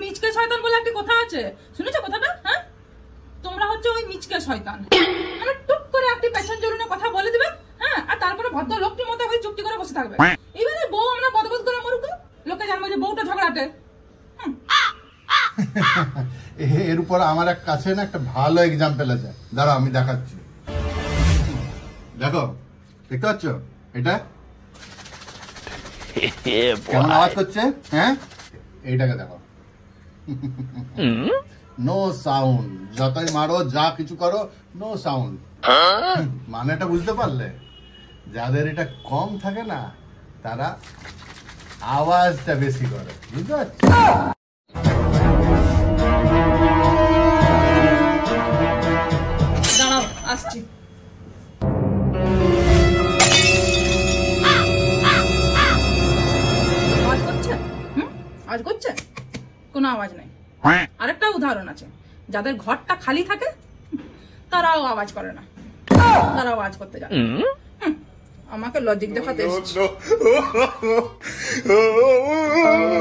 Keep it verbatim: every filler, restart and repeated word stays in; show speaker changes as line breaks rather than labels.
মিচকে শয়তান বলে একটা কথা আছে, শুনেছো কথাটা? হ্যাঁ, তোমরা হচ্ছে ওই মিচকে শয়তান। মানে টুক করে একটি পেছন জরুনে কথা বলে দিবে, হ্যাঁ, আর তারপরে ভদ্র লোকটির মতো ওই চুপটি করে বসে থাকবে। এবারে বউ আমরা বদবদ করে মরুক, লোকে জানবো যে বউটা ঝগড়াটে।
এর উপর আমার এক কাছে না একটা ভালো এক্সাম্পল আছে, দাঁড়াও আমি দেখাচ্ছি। দেখো, দেখতে পাচ্ছ এটা কেমন আওয়াজ করছে? হ্যাঁ, এইটাকে দেখো, নো সাউন্ড। যতই মারো, যা কিছু করো, নো সাউন্ড। মানেটা বুঝতে পারলে? যাদের এটা কম থাকে না, তারা আওয়াজটা বেশি করে, বুঝতে পারছো?
দাঁড়াও, আসছি। আওয়াজ করছে? হুম, আওয়াজ করছে? কোনো আওয়াজ নাই। আরেকটা উদাহরণ আছে, যাদের ঘরটা খালি থাকে তারাও আওয়াজ করে না, তারা আওয়াজ করতে জানে। আমাকে লজিক দেখাতে এসেছে।